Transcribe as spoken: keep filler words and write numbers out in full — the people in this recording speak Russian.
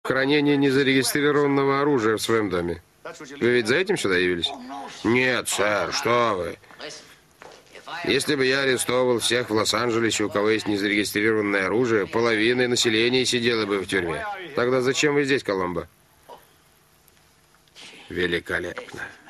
Хранение незарегистрированного оружия в своем доме. Вы ведь за этим сюда явились? Нет, сэр, что вы. Если бы я арестовывал всех в Лос-Анджелесе, у кого есть незарегистрированное оружие, половина населения сидела бы в тюрьме. Тогда зачем вы здесь, Коломбо? Великолепно.